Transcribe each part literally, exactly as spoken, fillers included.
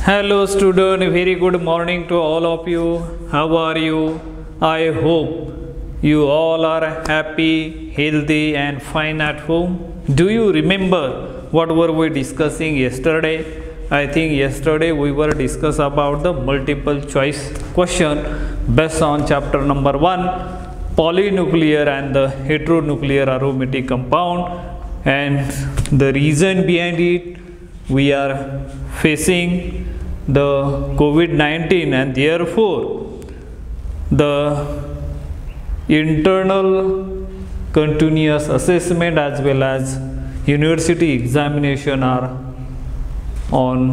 Hello student, very good morning to all of you. How are you? I hope you all are happy, healthy and fine at home. Do you remember what were we discussing yesterday? I think yesterday we were discussing about the multiple choice question based on chapter number one, polynuclear and the heteronuclear aromatic compound, and the reason behind it, we are facing the COVID nineteen and therefore the internal continuous assessment as well as university examination are on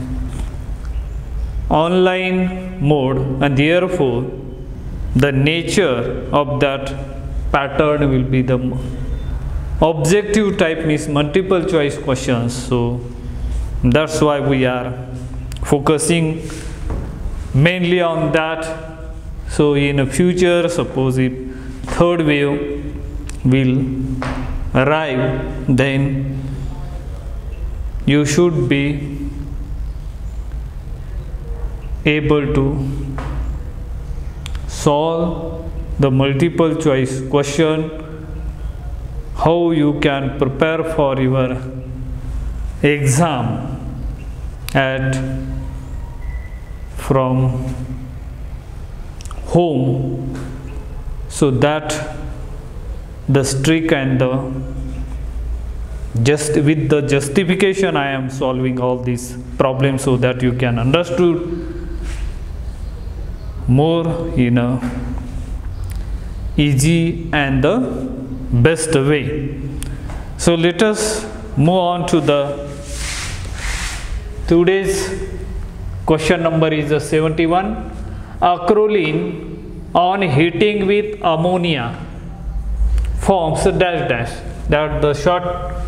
online mode, and therefore the nature of that pattern will be the objective type, means multiple choice questions. So that's why we are focusing mainly on that. So in the future, suppose if third wave will arrive, then you should be able to solve the multiple choice question, how you can prepare for your exam at from home, so that the strict and the just with the justification I am solving all these problems, so that you can understood more in a easy and the best way. So let us move on to the today's question number is a seventy-one. Acrolein on heating with ammonia forms dash dash. That the short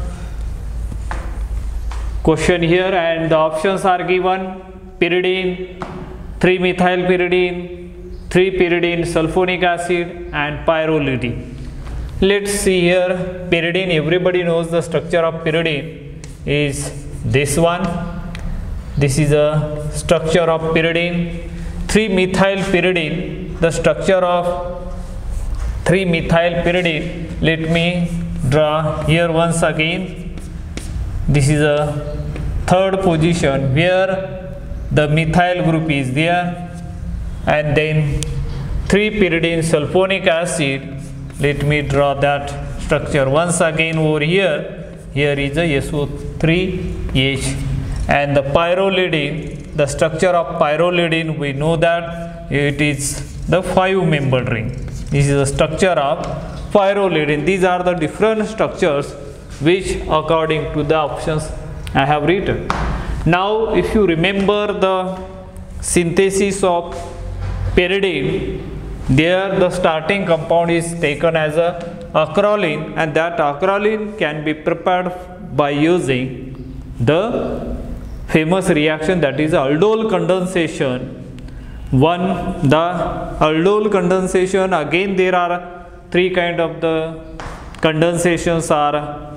question here, and the options are given: pyridine, three methyl pyridine, three pyridine sulfonic acid and pyrrolidine. Let's see here. Pyridine, everybody knows the structure of pyridine is this one. This is a structure of pyridine. three methyl pyridine, the structure of three methyl pyridine, let me draw here once again. This is a third position where the methyl group is there, and then three pyridine sulfonic acid. Let me draw that structure once again over here. Here is a S O three H, and the pyrrolidine, the structure of pyrrolidine, we know that it is the five membered ring. This is the structure of pyrrolidine. These are the different structures which according to the options I have written. Now if you remember the synthesis of pyridine, there the starting compound is taken as a acrolein, and that acrolein can be prepared by using the famous reaction, that is aldol condensation. One, the aldol condensation, again there are three kind of the condensations are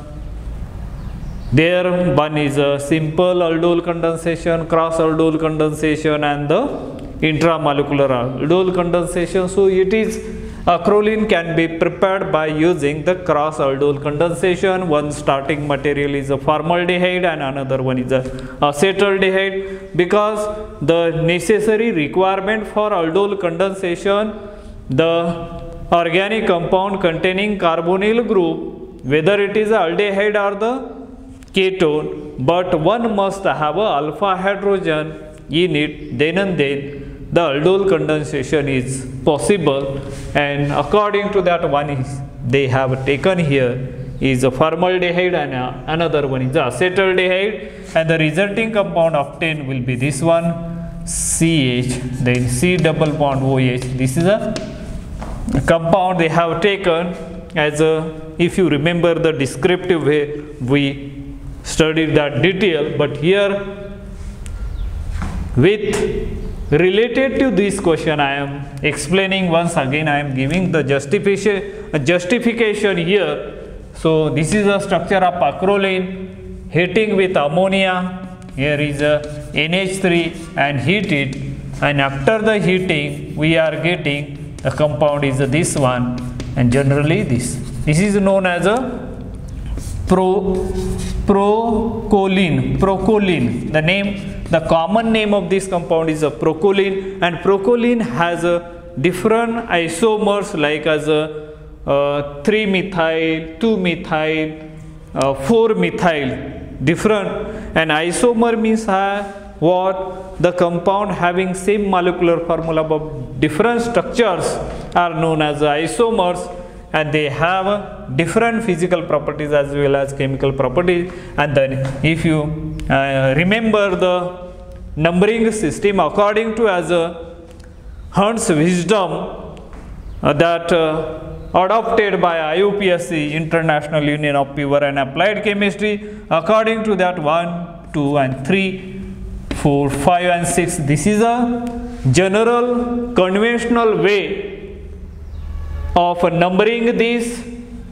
there. One is a simple aldol condensation, cross aldol condensation, and the intramolecular aldol condensation. So it is acrolein can be prepared by using the cross aldol condensation. One starting material is a formaldehyde and another one is a acetaldehyde. Because the necessary requirement for aldol condensation, the organic compound containing carbonyl group, whether it is aldehyde or the ketone, but one must have a alpha hydrogen in it, then and then the aldol condensation is possible. And according to that, one is they have taken here is a formaldehyde and a, another one is acetaldehyde, and the resulting compound obtained will be this one, C H, then C double bond O H. This is a compound they have taken as a, if you remember the descriptive way, we studied that detail, but here with related to this question I am explaining once again. I am giving the justification justification here. So this is a structure of acrolein heating with ammonia. Here is a N H three and heat it, and after the heating we are getting the compound is this one, and generally this. This is known as a pro procholine. Procholine. The name, the common name of this compound is a procholine, and procholine has a different isomers like as a uh, three methyl, two methyl, uh, four methyl. Different, and isomer means uh, what? The compound having same molecular formula but different structures are known as isomers, and they have different physical properties as well as chemical properties. And then if you uh, remember the numbering system according to as a Hund's wisdom uh, that uh, adopted by I U P S C, International Union of Pure and Applied Chemistry, according to that one, two and three, four, five and six. This is a general conventional way of numbering this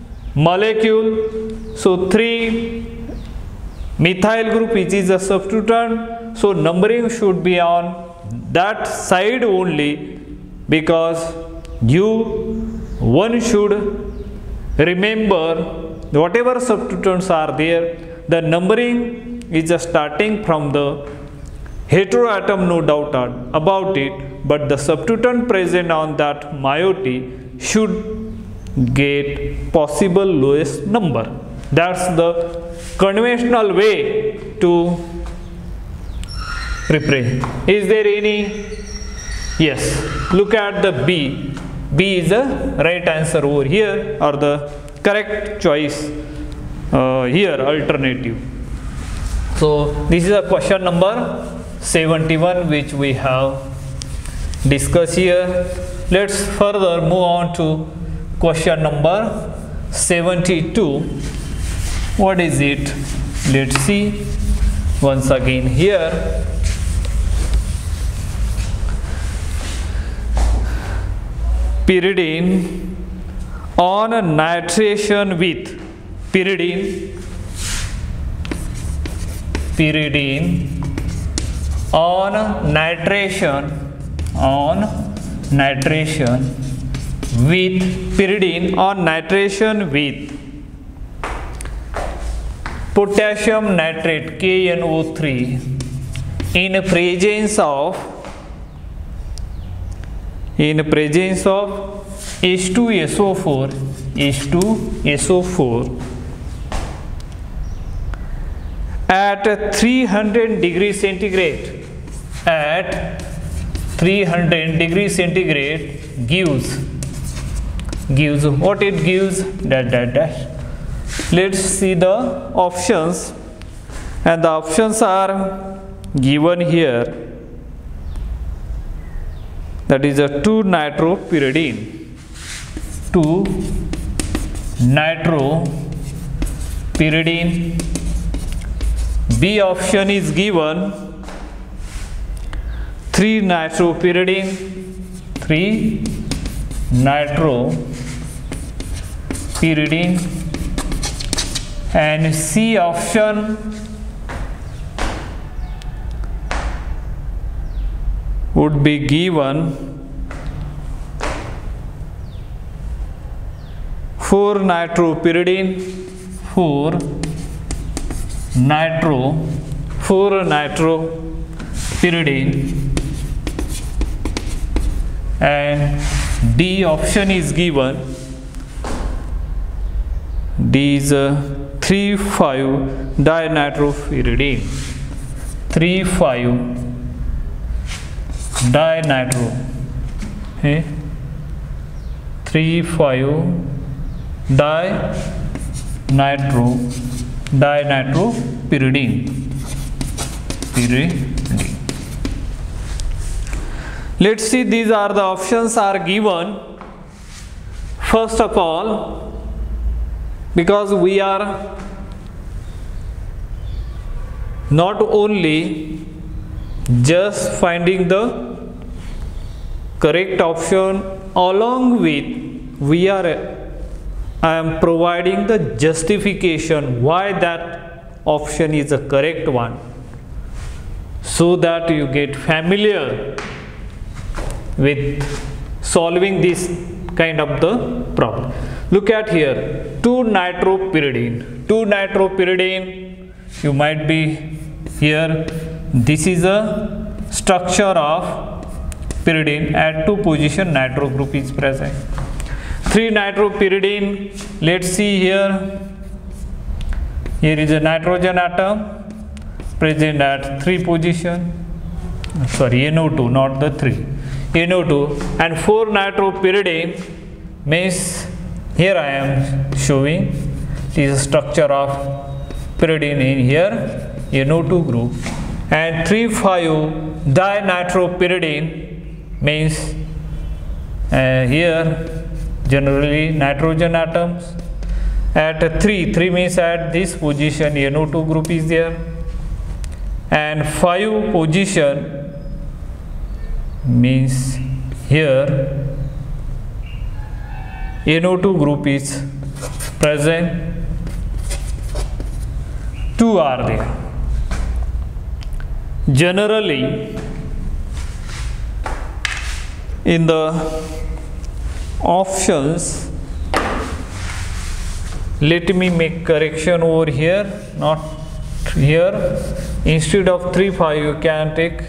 molecule. So three methyl group which is a substituent, so numbering should be on that side only, because you one should remember whatever substituents are there, the numbering is starting from the heteroatom, no doubt about it, but the substituent present on that moiety should get possible lowest number. That's the conventional way to represent. Is there any? Yes. Look at the B. B is the right answer over here, or the correct choice uh, here, alternative. So this is a question number seventy-one which we have discussed here. Let's further move on to question number seventy-two. What is it? Let's see once again here. Pyridine on nitration with pyridine pyridine on nitration on nitration with pyridine on nitration with potassium nitrate K N O three in presence of in presence of H two S O four H two S O four at three hundred degrees centigrade at three hundred degrees centigrade gives gives what it gives that that that let's see the options, and the options are given here. That is a two nitropyridine two nitropyridine. B option is given three nitropyridine three nitropyridine, and C option would be given four nitropyridine four nitro four nitropyridine, and D option is given. D is uh, three five dinitropyridine three five dinitro okay three five dinitro dinitropyridine pyridine. Let's see, these are the options are given. First of all, because we are not only just finding the correct option, along with we are I am providing the justification why that option is a correct one. so that you get familiar with solving this kind of the problem. Look at here, two nitropyridine. two nitropyridine, you might be here, this is a structure of pyridine. At two position nitro group is present. three nitropyridine, let's see here. Here is a nitrogen atom present at three position. Sorry, N O two, not the three. N O two and four nitropyridine means here I am showing this structure of pyridine in here N O two group, and three five dinitropyridine means uh, here generally nitrogen atoms at three, three means at this position N O two group is there, and five position means here N O two group is present, two are there. Generally in the options, let me make correction over here, not here. Instead of three five you can take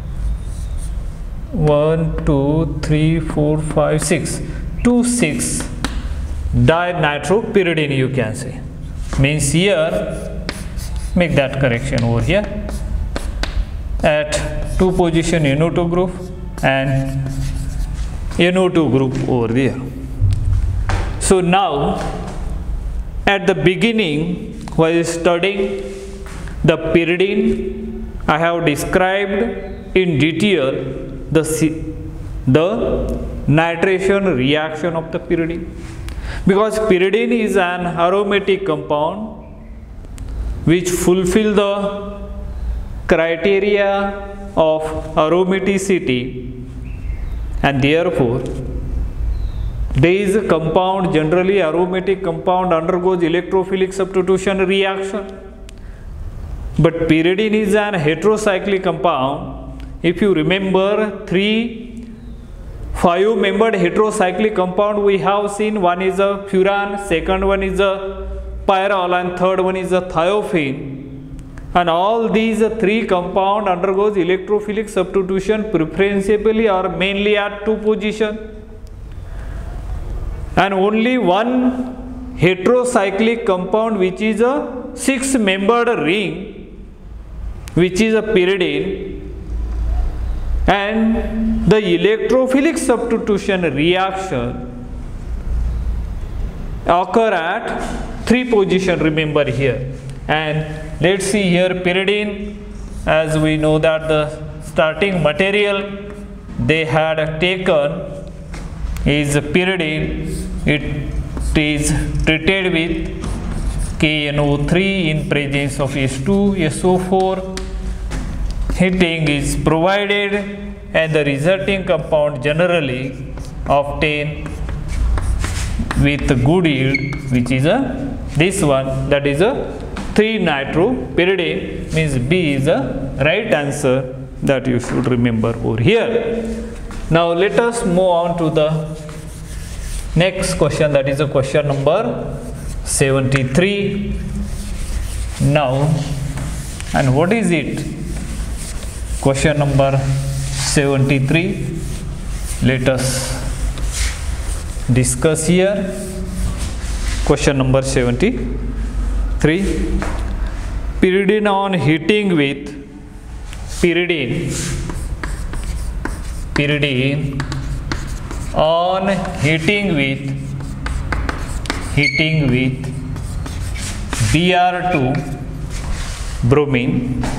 one two three four five six, two six dinitropyridine you can say, means here make that correction over here at two position N O two group and N O two group over there. So now at the beginning while studying the pyridine, I have described in detail the the nitration reaction of the pyridine, because pyridine is an aromatic compound which fulfill the criteria of aromaticity, and therefore there is a compound, generally aromatic compound undergoes electrophilic substitution reaction, but pyridine is an heterocyclic compound. If you remember, three five membered heterocyclic compound we have seen, one is a furan, second one is a pyrrole, and third one is a thiophene, and all these three compound undergoes electrophilic substitution preferentially or mainly at two position, and only one heterocyclic compound which is a six membered ring, which is a pyridine, and the electrophilic substitution reaction occur at three position, remember here. And let's see here, pyridine, as we know that the starting material they had taken is pyridine, it is treated with K N O three in presence of S two S O four. Heating is provided and the resulting compound generally obtained with good yield, which is a this one, that is a three nitropyridine, means B is the right answer that you should remember over here. Now let us move on to the next question, that is a question number seventy-three. Now, and what is it? Question number seventy-three, let us discuss here. Question number seventy-three, pyridine on heating with pyridine pyridine on heating with heating with B R two bromine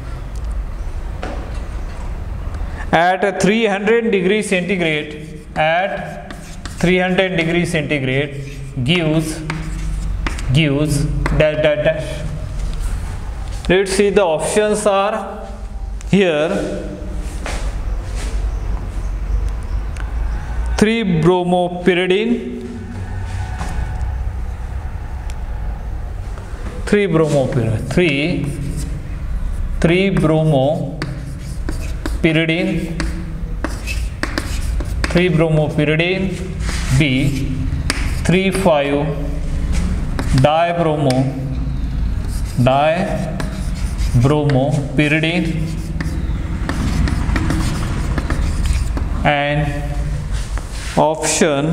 at three hundred degrees centigrade at three hundred degrees centigrade gives gives dash dash dash. Let's see, the options are here: three bromopyridine, three bromopyridine, three three bromo pyridine, three bromopyridine. B, three five dibromo dibromopyridine. And option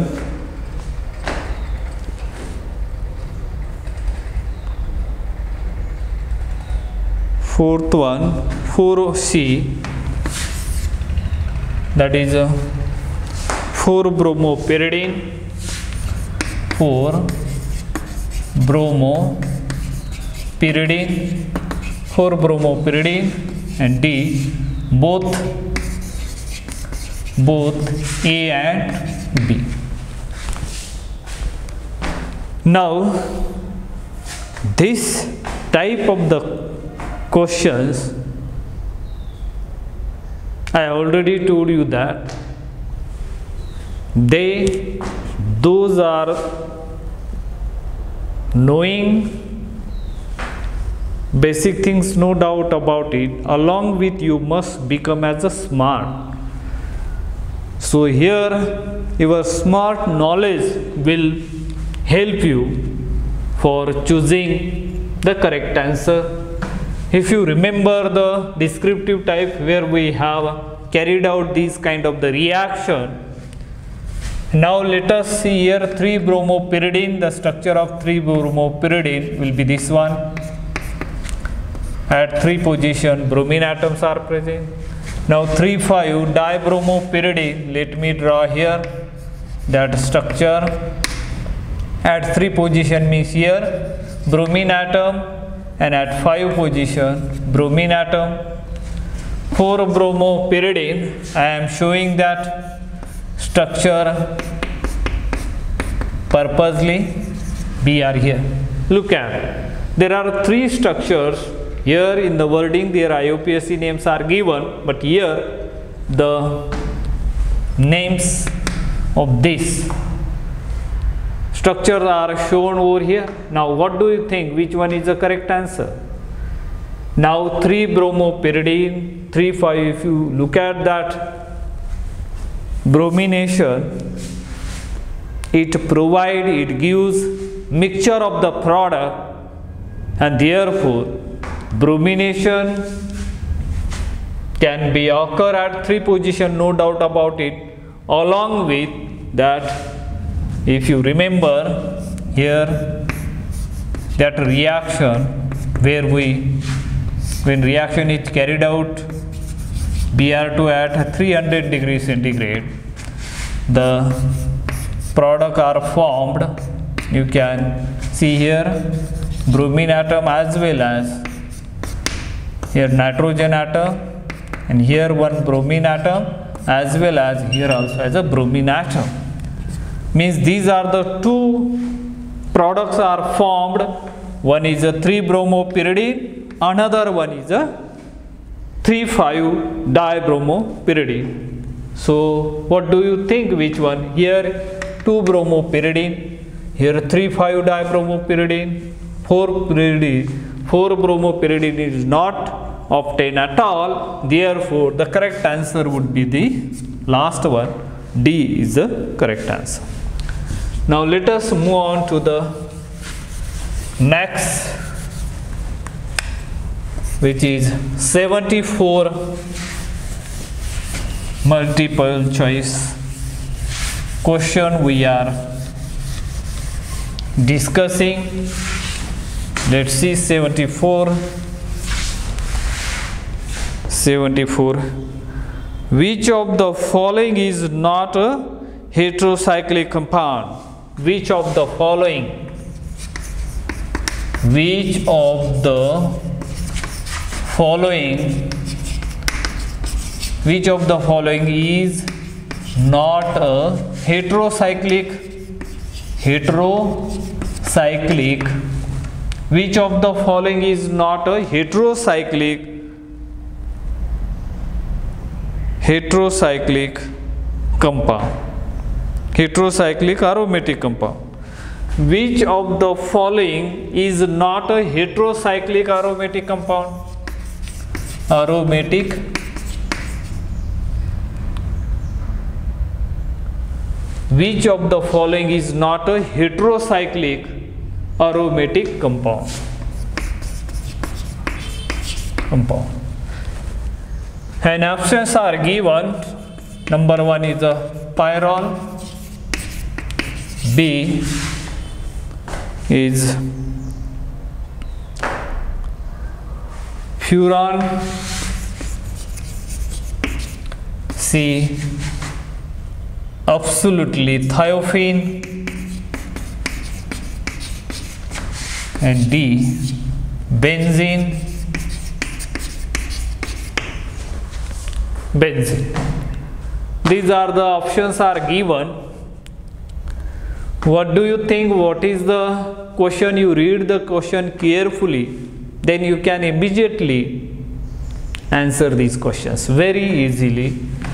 fourth one, four C, that is uh, four bromopyridine, four bromopyridine, four bromopyridine, and D, both both A and B. Now this type of the questions, I already told you that they those are knowing basic things, no doubt about it. Along with you must become as a smart. So here your smart knowledge will help you for choosing the correct answer. If you remember the descriptive type where we have carried out this kind of the reaction. Now let us see here three bromopyridine. The structure of three bromopyridine will be this one. At three position bromine atoms are present. Now three five dibromopyridine, let me draw here that structure. At three position means here bromine atom, and at five position bromine atom. four bromopyridine, I am showing that structure purposely. B are here. Look at, there are three structures here. In the wording their I U P A C names are given, but here the names of this structures are shown over here. Now what do you think, which one is the correct answer? Now three bromopyridine, three five, if you look at that bromination, it provide, it gives mixture of the product, and therefore bromination can be occur at three position, no doubt about it. Along with that, if you remember here that reaction where we, when reaction is carried out B R two at three hundred degrees centigrade, the product are formed. You can see here bromine atom as well as here nitrogen atom, and here one bromine atom as well as here also as a bromine atom. Means these are the two products are formed. One is a three bromopyridine, another one is a three five dibromopyridine. So what do you think, which one? Here two bromopyridine, here three five dibromopyridine, four pyridine, four bromopyridine is not obtained at all. Therefore the correct answer would be the last one. D is the correct answer. Now let us move on to the next, which is seventy-four multiple choice question we are discussing. Let's see seventy-four. seventy-four. Which of the following is not a heterocyclic compound? Which of the following? Which of the following? Which of the following is not a heterocyclic? Heterocyclic. Which of the following is not a heterocyclic? Heterocyclic compound. Heterocyclic aromatic compound. Which of the following is not a heterocyclic aromatic compound? Aromatic which of the following is not a heterocyclic aromatic compound? Compound. And options are given. Number one is a pyrrole, B is furan, C absolutely thiophene, and D benzene. Benzene. These are the options are given. What do you think? What is the question? You read the question carefully, then you can immediately answer these questions very easily.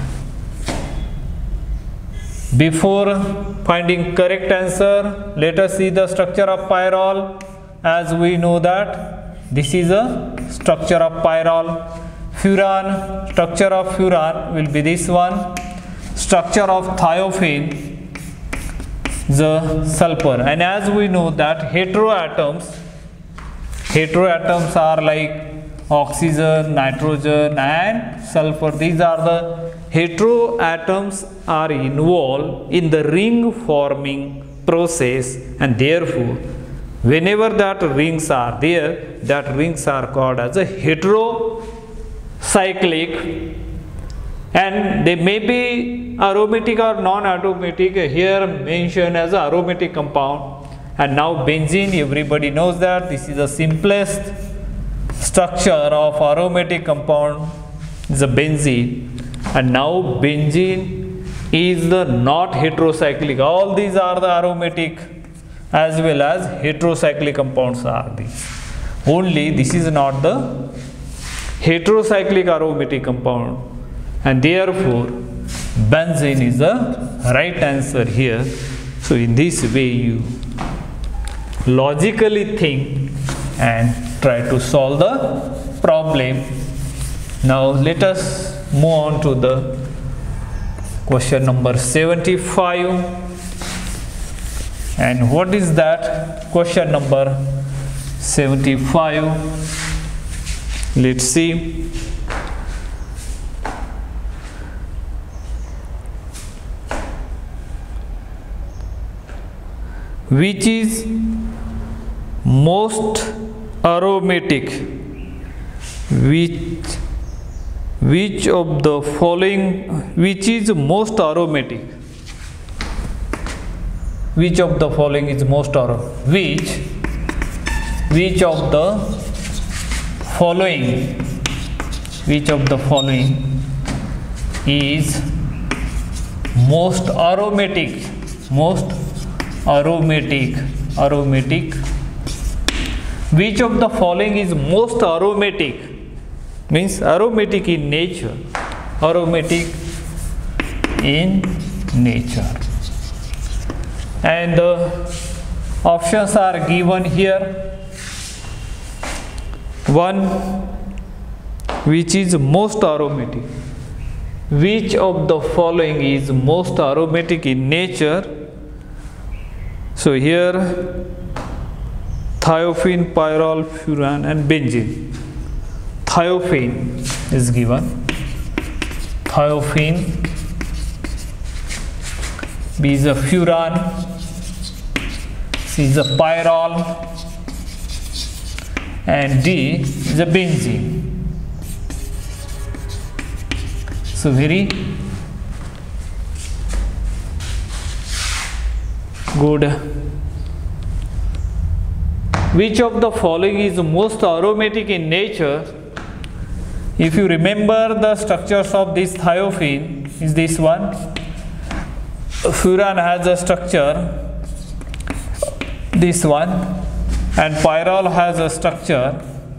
Before finding correct answer, let us see the structure of pyrrole. As we know that this is a structure of pyrrole. Furan, structure of furan will be this one. Structure of thiophene, the sulfur. And as we know that heteroatoms, heteroatoms are like oxygen, nitrogen and sulfur. These are the heteroatoms are involved in the ring forming process, and therefore whenever that rings are there, that rings are called as a heterocyclic, and they may be aromatic or non-aromatic. Here mentioned as a aromatic compound. And now benzene, everybody knows that this is the simplest structure of aromatic compound is a benzene. And now benzene is the not heterocyclic. All these are the aromatic as well as heterocyclic compounds are these. Only this is not the heterocyclic aromatic compound, and therefore benzene is the right answer here. So in this way you logically think and try to solve the problem. Now let us move on to the question number seventy-five. And what is that? Question number seventy-five. Let's see. Which is most aromatic? Which which of the following which is most aromatic? Which of the following is most aromatic? Which which of the following which of the following is most aromatic? Most aromatic aromatic which of the following is most aromatic? Means aromatic in nature. Aromatic in nature. And the options are given here. One, which is most aromatic? Which of the following is most aromatic in nature? So here thiophene, pyrrole, furan and benzene. Thiophene is given. Thiophene, B is a furan, C is a pyrrole, and D is a benzene. So very good. Which of the following is most aromatic in nature? If you remember the structures of this thiophene is this one. Furan has a structure, this one, and pyrrole has a structure,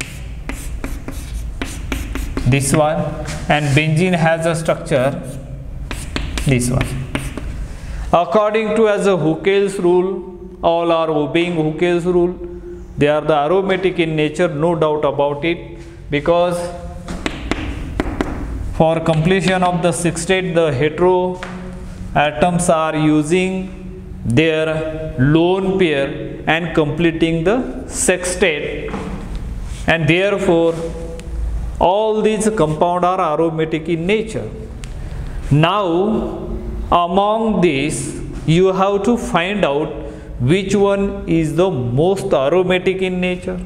this one, and benzene has a structure, this one. According to as a Huckel's rule, all are obeying Huckel's rule. They are the aromatic in nature, no doubt about it, because for completion of the sextet, the hetero atoms are using their lone pair and completing the sextet, and therefore all these compounds are aromatic in nature. Now among these you have to find out which one is the most aromatic in nature.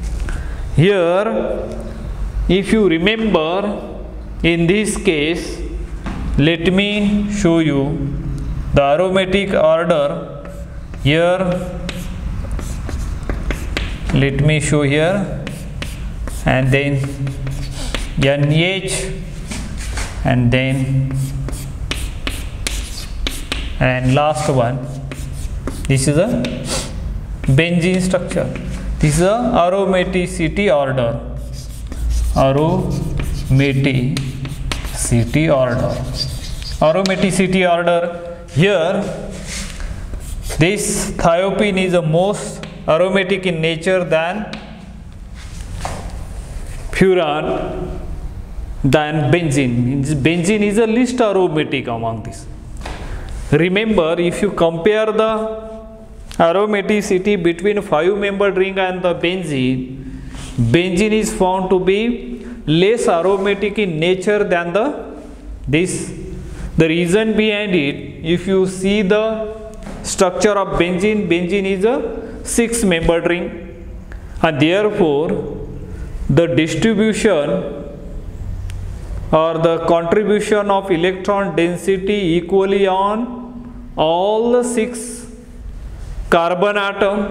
Here, if you remember, in this case, let me show you the aromatic order. Here, let me show here, and then N H, and then and last one, this is a benzene structure. This is a aromaticity order. Aromaticity order. Aromaticity order. Here, this thiophene is the most aromatic in nature than furan, than benzene. Benzene is the least aromatic among these. Remember, if you compare the aromaticity between five-membered ring and the benzene, benzene is found to be less aromatic in nature than the this. The reason behind it, if you see the structure of benzene, benzene is a six-membered ring, and therefore the distribution or the contribution of electron density equally on all the six carbon atom.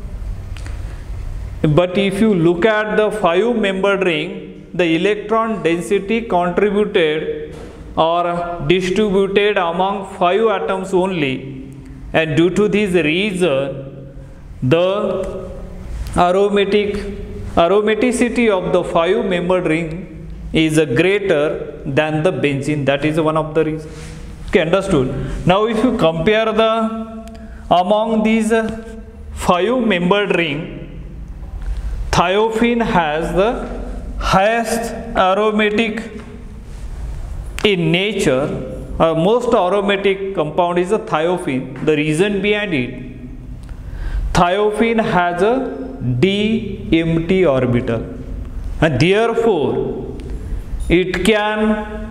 But if you look at the five-membered ring, the electron density contributed or distributed among five atoms only, and due to this reason the aromatic aromaticity of the five-membered ring is greater than the benzene. That is one of the reasons. Okay, understood. Now if you compare the among these five-membered ring, thiophene has the highest aromatic in nature. Uh, most aromatic compound is a thiophene. The reason behind it, thiophene has a d empty orbital, and therefore it can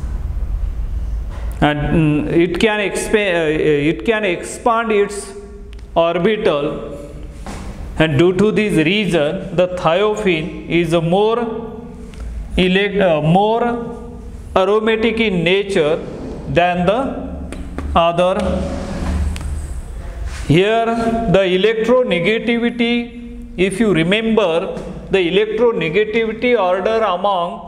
and it can expand uh, it can expand its orbital, and due to this reason the thiophene is a more elect uh, more aromatic in nature than the other. Here the electronegativity, if you remember, the electronegativity order among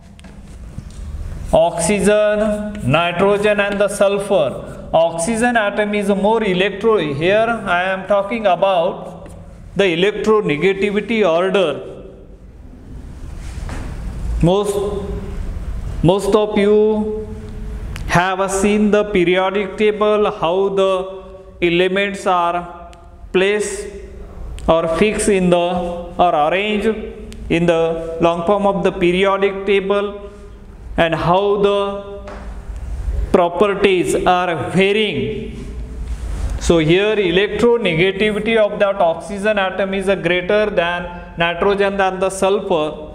oxygen, nitrogen and the sulfur. Oxygen atom is more electro. Here I am talking about the electronegativity order. Most, most of you have seen the periodic table, how the elements are placed or fixed in the or arranged in the long form of the periodic table, and how the properties are varying. So here electronegativity of that oxygen atom is a greater than nitrogen than the sulfur.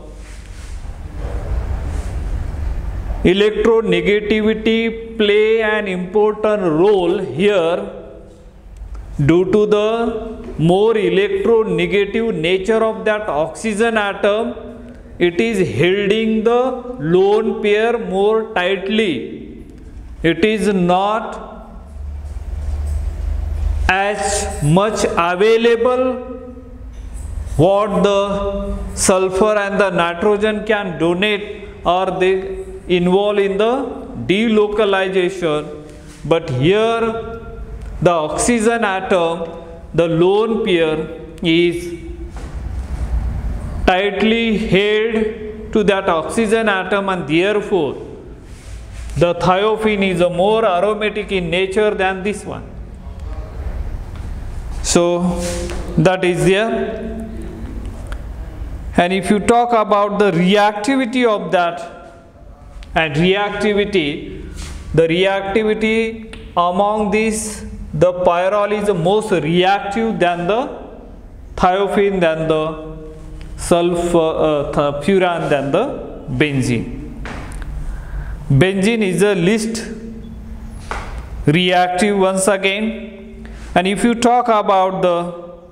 Electronegativity play an important role here due to the more electronegative nature of that oxygen atom. It is holding the lone pair more tightly. It is not as much available what the sulfur and the nitrogen can donate, or they involve in the delocalization. But here the oxygen atom, the lone pair is tightly held to that oxygen atom, and therefore the thiophene is a more aromatic in nature than this one. So that is there. And if you talk about the reactivity of that, and reactivity, the reactivity among these the pyrrole is most reactive than the thiophene, than the sulfur, uh, furan, than the benzene. Benzene is the least reactive once again. And if you talk about the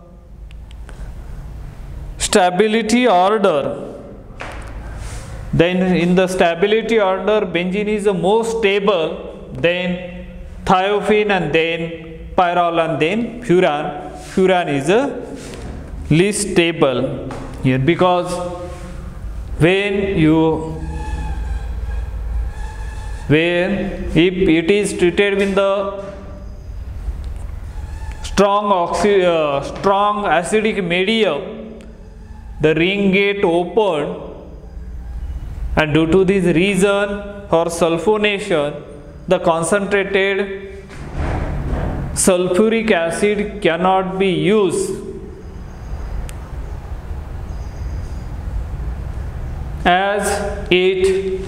stability order, then in the stability order benzene is the most stable, then thiophene, and then pyrrole, and then furan. Furan is the least stable here, because when you when if it is treated with the strong oxy, uh, strong acidic medium, the ring get opened, and due to this reason for sulfonation, the concentrated sulfuric acid cannot be used as it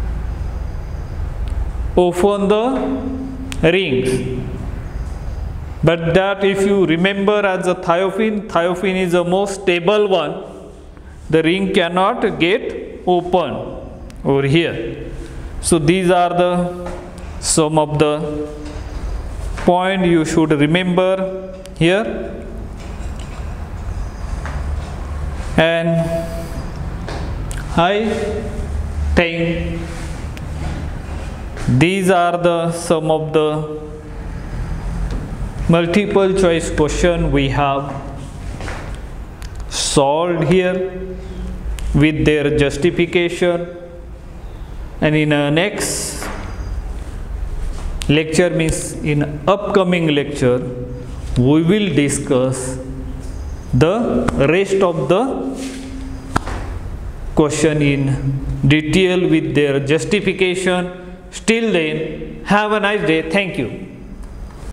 open the rings. But that, if you remember, as a thiophene, thiophene is the most stable one, the ring cannot get open over here. So these are the some of the point you should remember here. And I think these are the some of the multiple choice question we have solved here with their justification. And in a next lecture, means in upcoming lecture, we will discuss the rest of the question in detail with their justification. Till then, have a nice day. Thank you.